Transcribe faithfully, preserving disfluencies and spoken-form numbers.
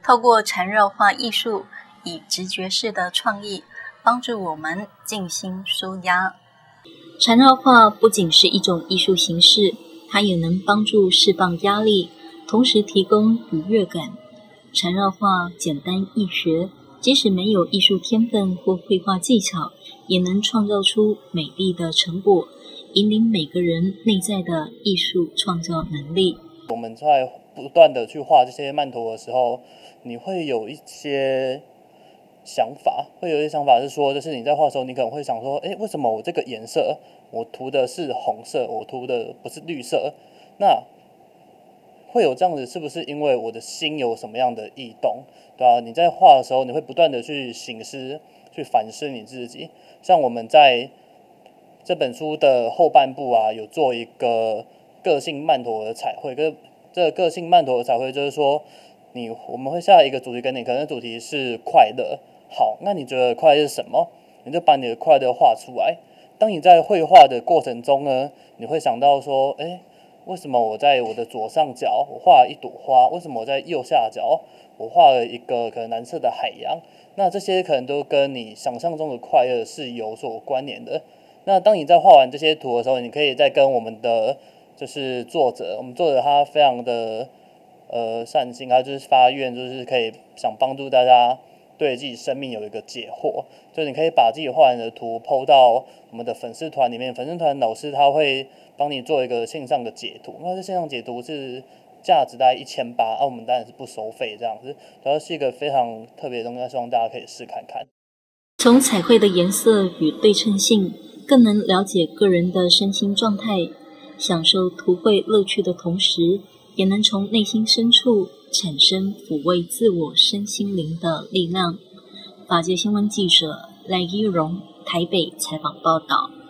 透过缠绕画艺术，以直觉式的创意帮助我们静心舒压。缠绕画不仅是一种艺术形式，它也能帮助释放压力，同时提供愉悦感。缠绕画简单易学，即使没有艺术天分或绘画技巧，也能创造出美丽的成果，引领每个人内在的艺术创造能力。 我们在不断的去画这些曼陀的时候，你会有一些想法，会有一些想法是说，就是你在画的时候，你可能会想说，哎，为什么我这个颜色我涂的是红色，我涂的不是绿色？那会有这样子，是不是因为我的心有什么样的异动，对啊，你在画的时候，你会不断的去省思、去反思你自己。像我们在这本书的后半部啊，有做一个个性曼陀的彩绘。跟这个个性曼陀的彩绘，就是说，你我们会下一个主题给你，可能主题是快乐。好，那你觉得快乐是什么？你就把你的快乐画出来。当你在绘画的过程中呢，你会想到说，哎，为什么我在我的左上角我画了一朵花？为什么我在右下角我画了一个可能蓝色的海洋？那这些可能都跟你想象中的快乐是有所关联的。那当你在画完这些图的时候，你可以再跟我们的就是作者，我们作者他非常的呃善心，他就是发愿，就是可以想帮助大家对自己生命有一个解惑，就是你可以把自己画完的图 po 到我们的粉丝团里面，粉丝团老师他会帮你做一个线上的解读，那这线上解读是价值大概一千八，啊，我们当然是不收费这样子，然后是一个非常特别的东西，希望大家可以试看看。 从彩绘的颜色与对称性，更能了解个人的身心状态，享受图绘乐趣的同时，也能从内心深处产生抚慰自我身心灵的力量。法界新闻记者赖依荣台北采访报道。